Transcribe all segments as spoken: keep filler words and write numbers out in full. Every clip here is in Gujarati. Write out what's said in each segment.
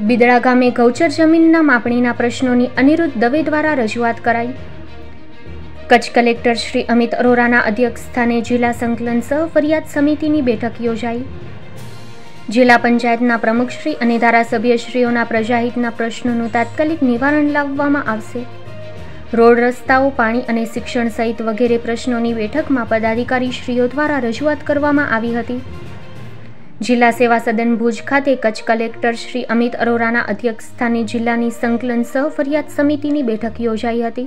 બિદડા ગામે ગૌચર જમીનના માપણીના પ્રશ્નોની અનિરુદ્ધ દવે દ્વારા રજૂઆત કરાઈ. કચ્છ કલેક્ટર શ્રી અમિત અરોરાના અધ્યક્ષસ્થાને જિલ્લા સંકલન સહ ફરિયાદ સમિતિની બેઠક યોજાઈ. જિલ્લા પંચાયતના પ્રમુખશ્રી અને ધારાસભ્યશ્રીઓના પ્રજાહિતના પ્રશ્નોનું તાત્કાલિક નિવારણ લાવવામાં આવશે. રોડ, રસ્તાઓ, પાણી અને શિક્ષણ સહિત વગેરે પ્રશ્નોની બેઠકમાં પદાધિકારીશ્રીઓ દ્વારા રજૂઆત કરવામાં આવી હતી. જિલ્લા સેવા સદન ભુજ ખાતે કચ્છ કલેક્ટર શ્રી અમિત અરોરાના અધ્યક્ષસ્થાને જિલ્લાની સંકલન સહ ફરિયાદ સમિતિની બેઠક યોજાઈ હતી.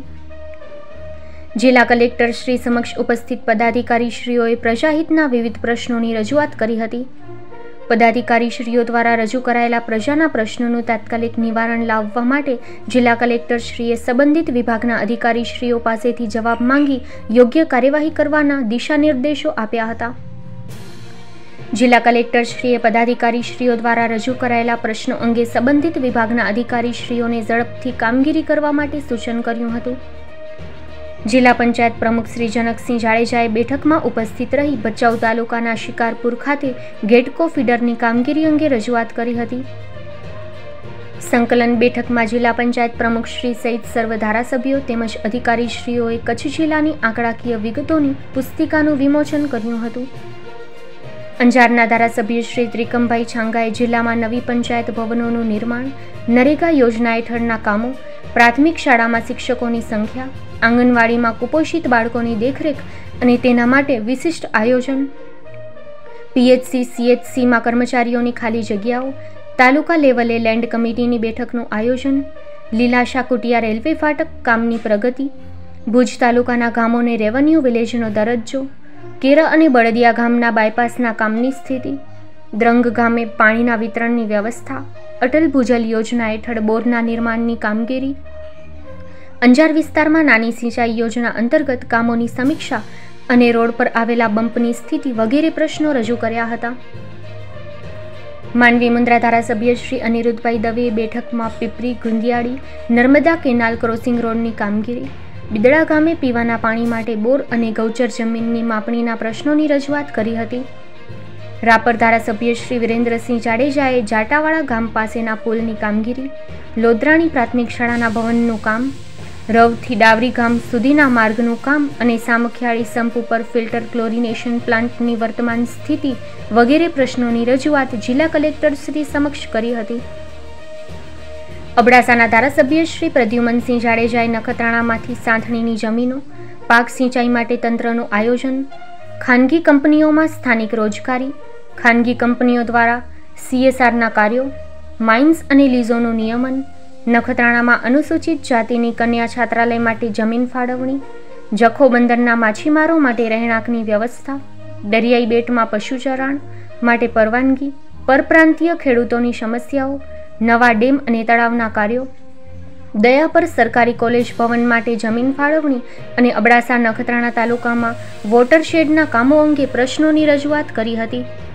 જિલ્લા કલેક્ટર શ્રી સમક્ષ ઉપસ્થિત પદાધિકારીશ્રીઓએ પ્રજાહિતના વિવિધ પ્રશ્નોની રજૂઆત કરી હતી. પદાધિકારીશ્રીઓ દ્વારા રજૂ કરાયેલા પ્રજાના પ્રશ્નોનું તાત્કાલિક નિવારણ લાવવા માટે જિલ્લા કલેક્ટરશ્રીએ સંબંધિત વિભાગના અધિકારીશ્રીઓ પાસેથી જવાબ માંગી યોગ્ય કાર્યવાહી કરવાના દિશા નિર્દેશો આપ્યા હતા. જિલ્લા કલેક્ટરશ્રીએ પદાધિકારીશ્રીઓ દ્વારા રજૂ કરાયેલા પ્રશ્નો અંગે સંબંધિત વિભાગના અધિકારીશ્રીઓને ઝડપથી કામગીરી કરવા માટે સૂચન કર્યું હતું. જિલ્લા પંચાયત પ્રમુખ શ્રી જનકસિંહ જાડેજાએ બેઠકમાં ઉપસ્થિત રહી ભચાઉ તાલુકાના શિકારપુર ખાતે ગેટકો ફીડરની કામગીરી અંગે રજૂઆત કરી હતી. સંકલન બેઠકમાં જિલ્લા પંચાયત પ્રમુખ શ્રી સહિત સર્વ ધારાસભ્યો તેમજ અધિકારીશ્રીઓએ કચ્છ જિલ્લાની આંકડાકીય વિગતોની પુસ્તિકાનું વિમોચન કર્યું હતું. અંજારના ધારાસભ્ય શ્રી ત્રિકમભાઈ છાંગાએ જિલ્લામાં નવી પંચાયત ભવનોનું નિર્માણ, નરેગા યોજના હેઠળના કામો, પ્રાથમિક શાળામાં શિક્ષકોની સંખ્યા, આંગણવાડીમાં કુપોષિત બાળકોની દેખરેખ અને તેના માટે વિશિષ્ટ આયોજન, પીએચસી સીએચસીમાં કર્મચારીઓની ખાલી જગ્યાઓ, તાલુકા લેવલે લેન્ડ કમિટીની બેઠકનું આયોજન, લીલાશા કુટિયા રેલવે ફાટક કામની પ્રગતિ, ભુજ તાલુકાના ગામોને રેવન્યુ વિલેજનો દરજ્જો, કેરા અને બળદિયા ગામના બાયપાસના કામની સ્થિતિ, દ્રંગ ગામે પાણીના વિતરણની વ્યવસ્થા, અટલ ભૂજલ યોજના હેઠળ બોરના નિર્માણની કામગીરી, અંજાર વિસ્તારમાં નાની સિંચાઈ યોજના અંતર્ગત કામોની સમીક્ષા અને રોડ પર આવેલા બમ્પની સ્થિતિ વગેરે પ્રશ્નો રજૂ કર્યા હતા. માંડવી મુન્દ્રા ધારાસભ્ય શ્રી અનિરુદ્ધભાઈ દવેએ બેઠકમાં પીપરી ગુંદિયાળી નર્મદા કેનાલ ક્રોસિંગ રોડની કામગીરી, બિદડા ગામે પીવાના પાણી માટે બોર અને ગૌચર જમીનની માપણીના પ્રશ્નોની રજૂઆત કરી હતી. રાપર ધારાસભ્ય શ્રી વિરેન્દ્રસિંહ જાડેજાએ જાટાવાળા ગામ પાસેના પુલની કામગીરી, લોધરાણી પ્રાથમિક શાળાના ભવનનું કામ, રવથી ડાવરી ગામ સુધીના માર્ગનું કામ અને સામખિયાળી સંપ ઉપર ફિલ્ટર ક્લોરિનેશન પ્લાન્ટની વર્તમાન સ્થિતિ વગેરે પ્રશ્નોની રજૂઆત જિલ્લા કલેક્ટર શ્રી સમક્ષ કરી હતી. અબડાસાના ધારાસભ્ય શ્રી પ્રદ્યુમનસિંહ જાડેજાએ નખત્રાણામાંથી સાંથણીની જમીનો, પાક સિંચાઈ માટે તંત્રનું આયોજન, ખાનગી કંપનીઓમાં સ્થાનિક રોજગારી, ખાનગી કંપનીઓ દ્વારા સીએસઆરના કાર્યો, માઇન્સ અને લીઝોનું નિયમન, નખત્રાણામાં અનુસૂચિત જાતિની કન્યા છાત્રાલય માટે જમીન ફાળવણી, જખો બંદરના માછીમારો માટે રહેણાંકની વ્યવસ્થા, દરિયાઈ બેટમાં પશુચરાણ માટે પરવાનગી, પરપ્રાંતીય ખેડૂતોની સમસ્યાઓ, નવા ડેમ અને તળાવના કાર્યો, દયાપર સરકારી કોલેજ ભવન માટે જમીન ફાળવણી અને અબડાસા નખત્રાણા તાલુકામાં વોટરશેડના કામો અંગે પ્રશ્નોની રજૂઆત કરી હતી.